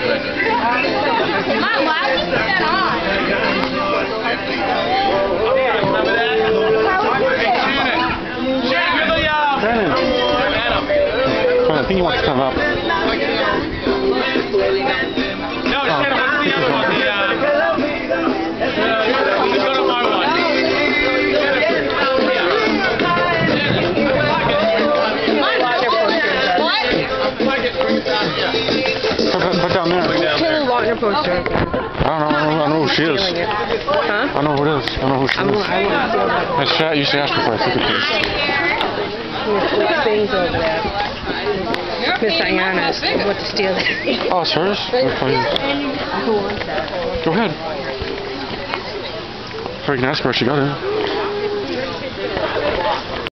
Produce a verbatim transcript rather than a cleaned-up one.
Mom, why would you put that on? I think he wants to come up. No, Shannon, what's the other one? The, uh, let's go to my one. Put, put down there. Kill Wagner poster. I don't know. I don't, I don't know who she is. Huh? I don't know who it is. I don't know who she I'm, is. I want to steal that. That's chat. You should ask her for a ticket, please. There's things over there. Miss Diana is what to steal that. Oh, it's hers? Who wants that? Go ahead. Freaking ask her if she got it.